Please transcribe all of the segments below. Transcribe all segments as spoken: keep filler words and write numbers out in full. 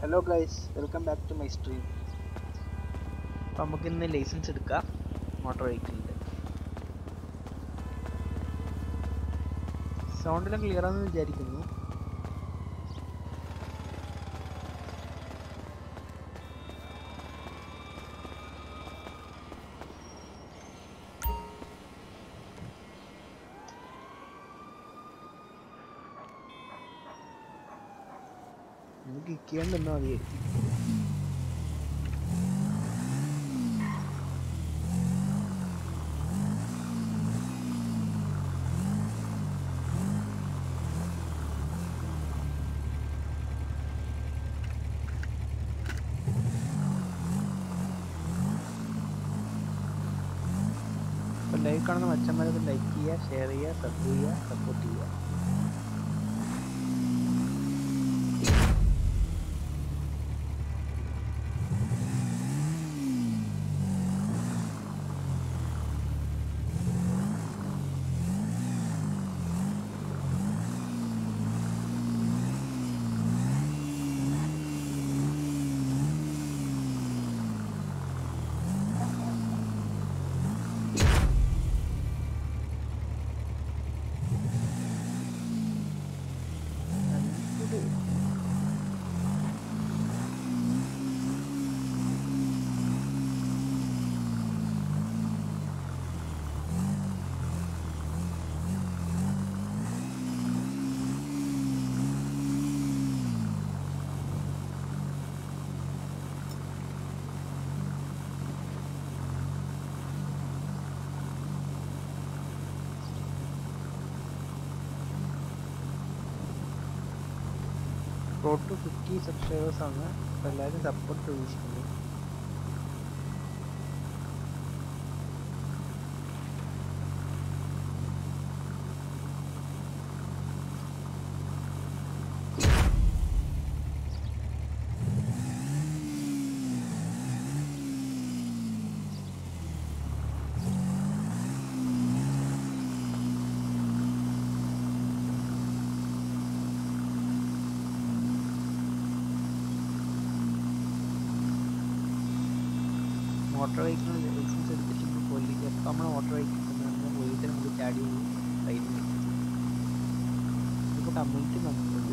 Hello guys, welcome back to my stream. അപ്പം നമുക്കിന്ന് licence എടുക്കാം മോട്ടോർ വെഹിക്കിളിൻ്റെ. സൗണ്ടെല്ലാം ക്ലിയർ ആണെന്ന് വിചാരിക്കുന്നു. നമുക്ക് ഇരിക്കാണ്ട് നിന്നാൽ മതിയായിരിക്കും. അപ്പോൾ ലൈവ് കാണുന്ന മച്ചന്മാരൊക്കെ ലൈക്ക് ചെയ്യുക, ഷെയർ ചെയ്യുക, സബ് ചെയ്യുക, സപ്പോർട്ട് ചെയ്യുക. റോഡ് ടു ഫിഫ്റ്റി സബ്സ്ക്രൈബേഴ്സ് ആണ്. അപ്പോൾ എല്ലാവരും സപ്പോർട്ട് പ്രതീക്ഷിക്കുന്നു. മോട്ടോർ വെഹിക്കിൾ ലൈസൻസ് എടുത്തിട്ട് പോലീസ് എപ്പോൾ നമ്മൾ മോട്ടോർ വെഹിക്കിൾ നമ്മൾ പോലീസിനെ നമുക്ക് ചാടി ഫൈൻ കിട്ടും. ഇപ്പോൾ കമ്മ്യൂണിറ്റി നോക്കുന്നുണ്ട്.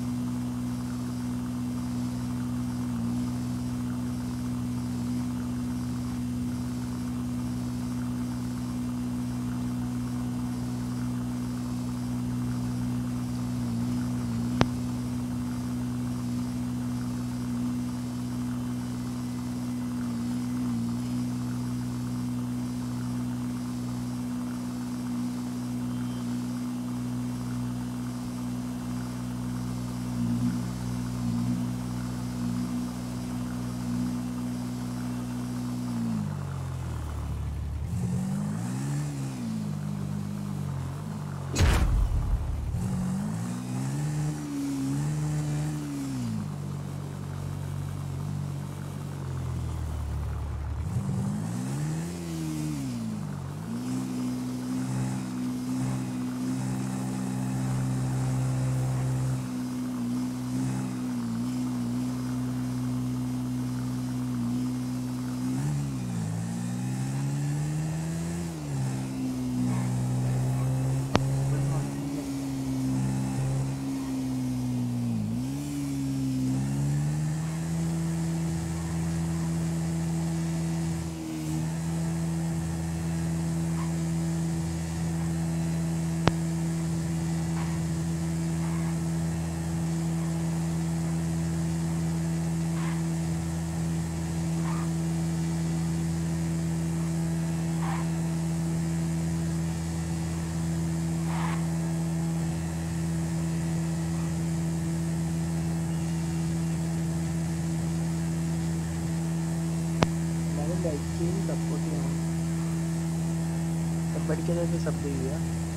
ലൈക്ക് ചെയ്യും, സപ്പോർട്ട് ചെയ്യണം. സബ്ബടിക്കാതെ സബ് ചെയ്യുക.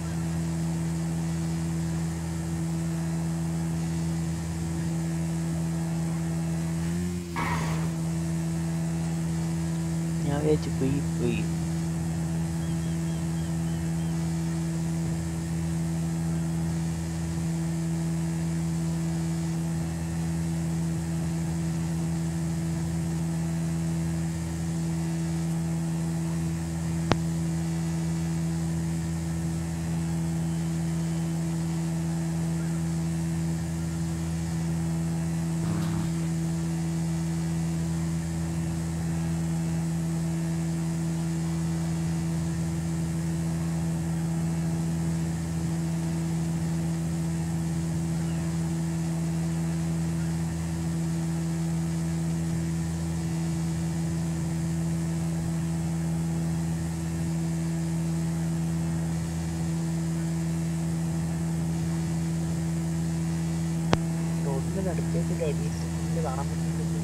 ഞാൻ വിചാരിച്ചു പോയി പോയി അടുത്തേക്ക് ഡൈനീസിൽ കാണാൻ പറ്റുന്നുണ്ട്.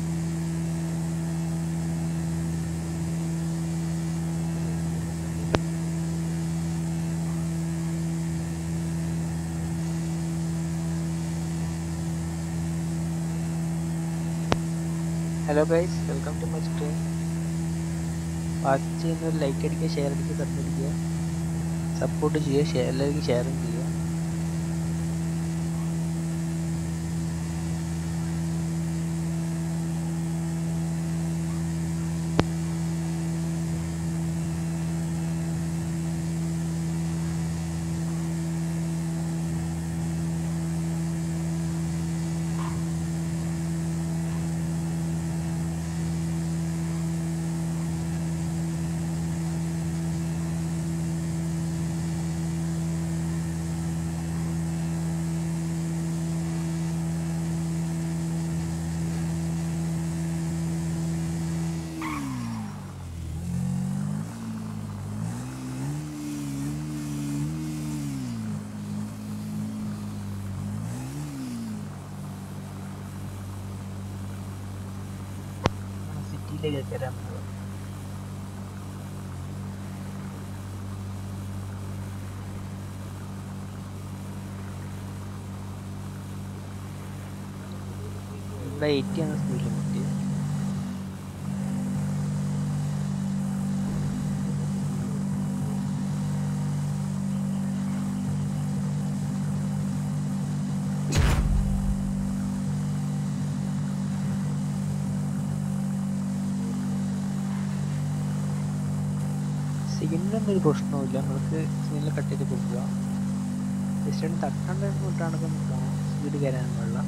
Hello guys, welcome to my stream. Watch ചെയ്യുന്ന ലൈക്ക് അടിക്കുക, ഷെയർ അടിക്കുക, സബ്മിടിക്കുക, സപ്പോർട്ട് ചെയ്യുക, ഷെയർ എല്ലാവർക്കും ഷെയറും ചെയ്യുക. സിറ്റിയിലേക്ക് വരാൻ പോകുക. ഇവിടെ എയ്റ്റി ആണ് സ്പീഡ് ലിമിറ്റ്. സിഗ്നലൊന്നും ഒരു പ്രശ്നവുമില്ല, നമുക്ക് സിഗ്നൽ കട്ട് ചെയ്ത് കൊടുക്കുക. ജസ്റ്റ് ഒന്ന് തട്ടേണ്ട വിട്ടാണെങ്കിൽ നമുക്ക് സ്പീഡ് കയറാനും പാടില്ല.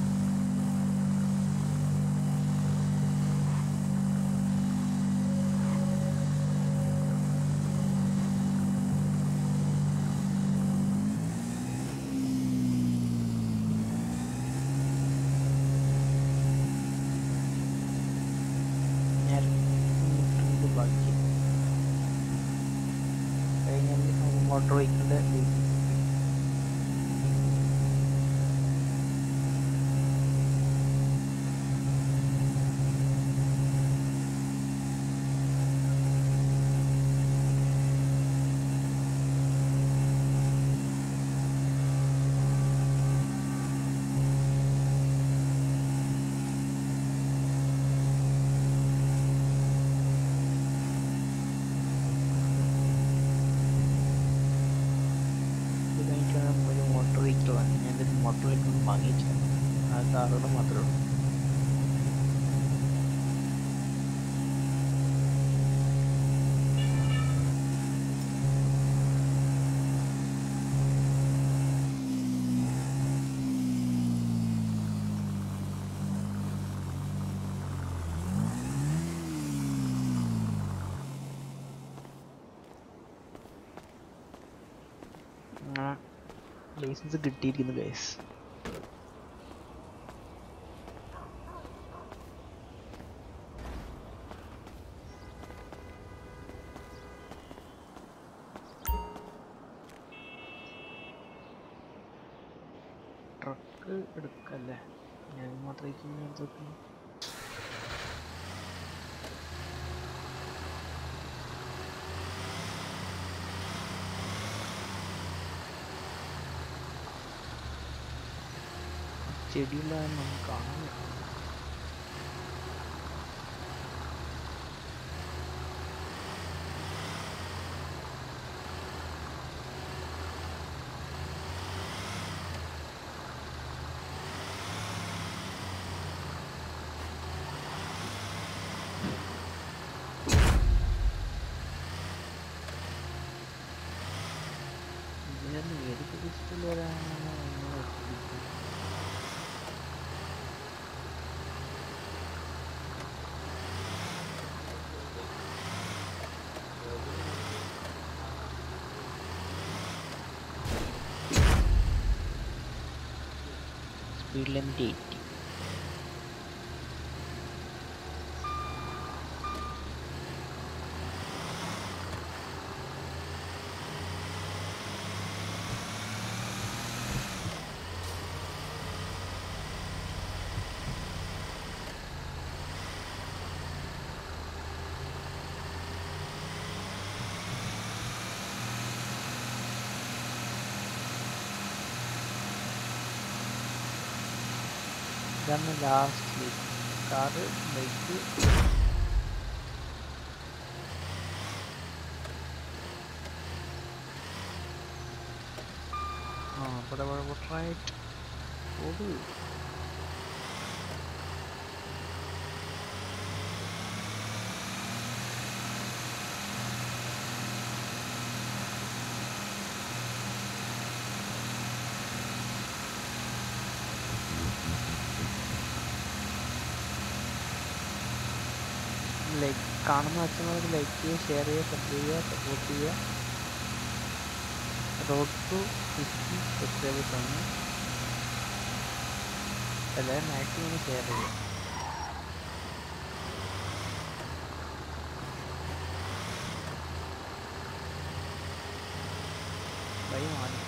ബാക്കി കഴിഞ്ഞാൽ മോട്ടോർ വെഹിക്കിളിൻ്റെ മോട്ടോർ വെഹിക്കിളാണ്. ഞാനൊരു മോട്ടോർ വെഹിക്കിൾ വാങ്ങിയിട്ടില്ല, ആ കാറുകൾ മാത്രമേ ഉള്ളൂ. ലൈസൻസ് കിട്ടിയിരിക്കുന്നു ഗൈസ്. ട്രക്ക് എടുക്കല്ലേ, ഞാൻ മാത്രമേ ചെടിയിലാണ് നമുക്ക് കാണാൻ പറ്റുന്നത്. ഇതിനൊന്നും ഏത് പ്രദേശത്തിൽ വരാനാണ് speed limit eighty. ഇതാണ് ലാസ്റ്റ് കാറ് ബൈക്ക്. ആ ഇവിടെ റൈറ്റ് ഓട്. ലൈക്ക് കാണുന്ന അച്ഛന്മാർക്ക് ലൈക്ക് ചെയ്യുക, ഷെയർ ചെയ്യുക, സബ്സ്ക്രൈബ് ചെയ്യുക, സപ്പോർട്ട് ചെയ്യുക. റോഡ് ടു ഫിഫ്റ്റി സബ്സ്ക്രൈബേഴ്സ് ആണ്. എല്ലാവരും മാക്സിമം ഷെയർ ചെയ്യുക. ബൈ മാറി.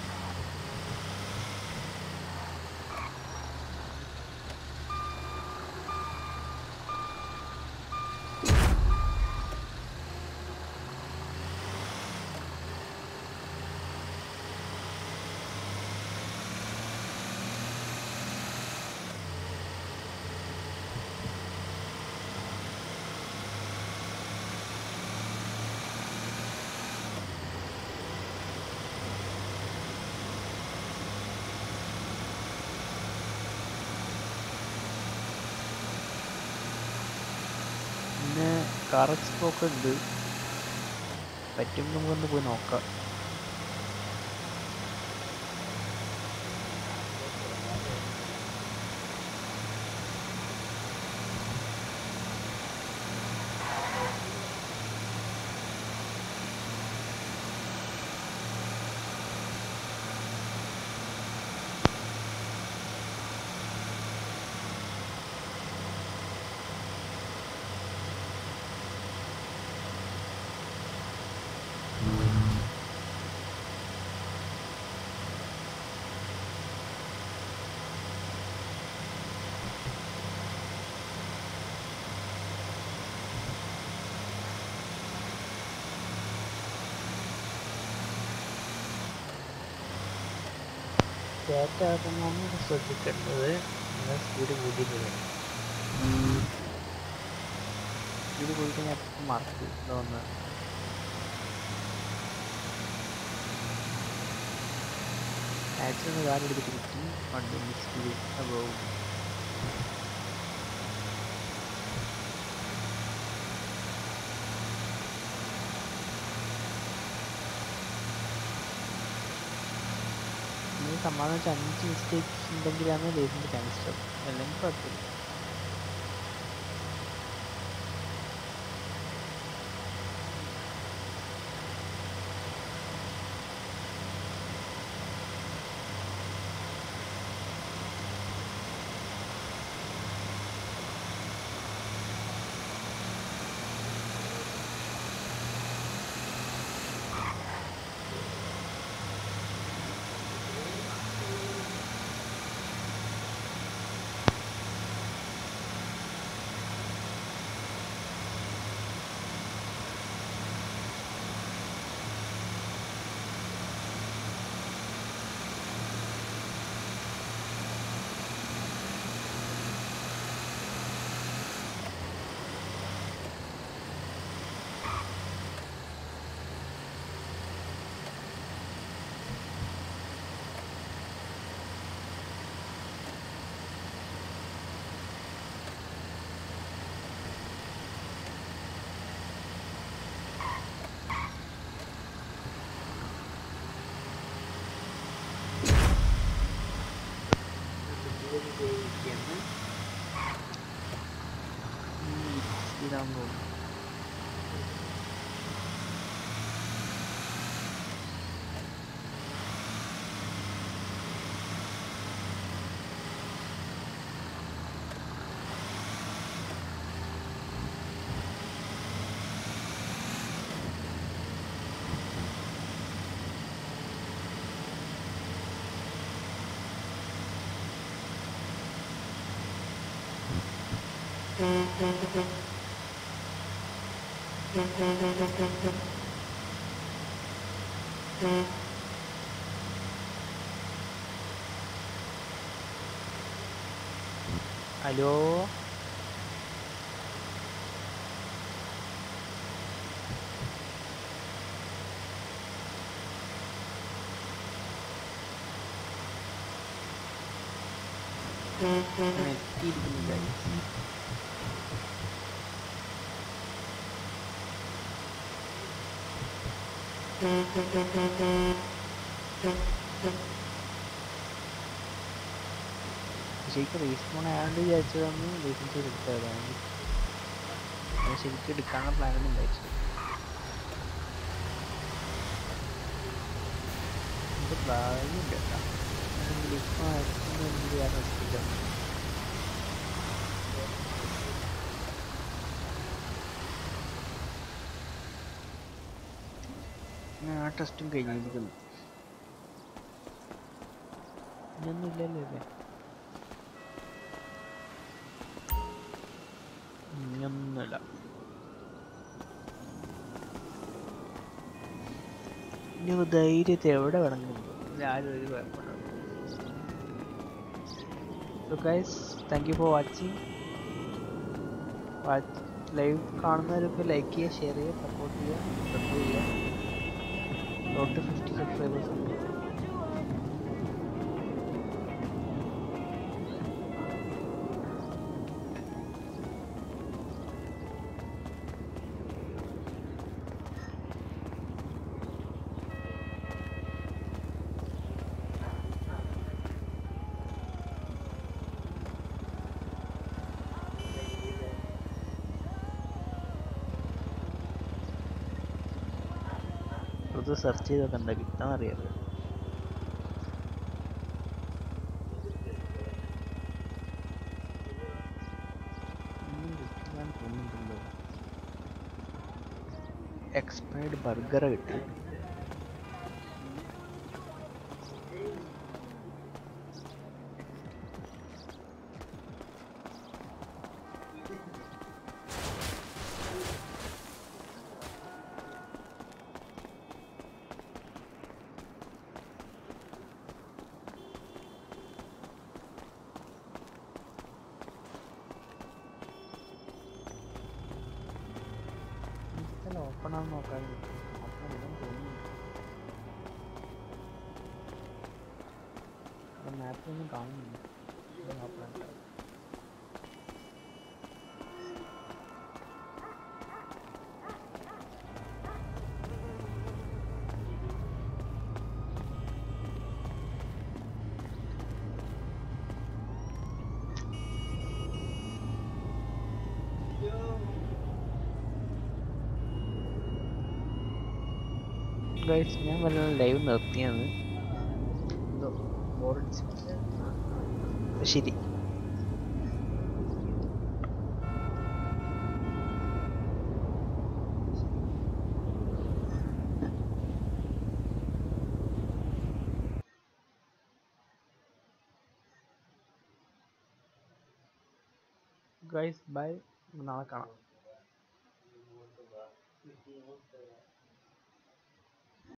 പിന്നെ കാർ എക്സ്പോ ഒക്കെ ഉണ്ട്, പറ്റും നമുക്കൊന്ന് പോയി നോക്കാം. ഡാറ്റ ആകുമ്പോൾ ശ്രദ്ധിക്കേണ്ടത് നിങ്ങൾ സ്പീഡ് കൂട്ടിയിട്ടില്ല. സ്പീഡ് കൂട്ടിക്കഴിഞ്ഞാൽ മാർക്ക് ഇതാവുന്ന ആക്സിഡന്റ് കാര്യം എടുത്തിട്ട് കിട്ടി വണ്ടി സ്പീഡ് അപ്പോൾ സമാധാനം വെച്ചാൽ അഞ്ച് മിസ്റ്റേക്സ് ഉണ്ടെങ്കിലാണ് ലൈസൻസ് ക്യാൻസൽ ആവും, അല്ലെങ്കിൽ കുഴപ്പമില്ല. ഇതാന്ന് തോന്നുന്നു. ഹലോ എത്തിയിരിക്കുന്നു ഗൈസ്. ശരിക്കും റീസ്പോൺ ആയാണ്ട് വിചാരിച്ചതൊന്ന് ലൈസൻസ് എടുത്തതാണ്. അത് ശരിക്കും എടുക്കാനുള്ള പ്ലാനൊന്നും ഉണ്ടായിട്ടില്ല. എൻ്റെ ഭാഗ്യമുണ്ട് കേട്ടോ. അല്ലെങ്കിൽ ഇപ്പോൾ ആക്സിഡൻറ്റ് കാരണം എത്തിക്കണം. ആ ടെസ്റ്റും കഴിഞ്ഞിരിക്കുന്നു. ഇനിയൊന്നും ഇല്ലല്ലോ അല്ലേ? ഇനിയൊന്നുമില്ല. ഇനി ധൈര്യത്തെ എവിടെ വേണമെങ്കിലും പോകും. ആരും ഒരു കുഴപ്പമുണ്ടാവും. So guys, thank you for watching. Watch live കാണുന്നവരൊക്കെ ലൈക്ക് ചെയ്യുക, ഷെയർ ചെയ്യുക, സപ്പോർട്ട് ചെയ്യുക, സബ്സ്ക്രൈബ് ചെയ്യുക. റോഡ് ടു ഫിഫ്റ്റി സബ്സ്ക്രൈബേഴ്സ് ഉണ്ട്. ഇത് സെർച്ച് ചെയ്തൊക്കെ എന്താ കിട്ടാൻ അറിയാമോ? തോന്നുന്നുണ്ടല്ലോ. എക്സ്പയർഡ് ബർഗർ കിട്ടി. ഓപ്പൺ ആണെന്ന് നോക്കാൻ ഓപ്പൺ ഇല്ലെന്ന് തോന്നുന്നു. മാപ്പിലൊന്നും കാണുന്നില്ല. ഓപ്പൺ ആക്കാം. ഗൈസ്, ഞാൻ വല്ല ലൈവ് നിർത്തിയാണ്. എന്തോ ബോറടിച്ചു. ശരി. Guys bye. നാളെ കാണാം.